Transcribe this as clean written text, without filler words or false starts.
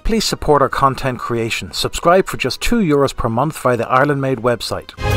Please support our content creation. Subscribe for just €2 per month via the Ireland Made website.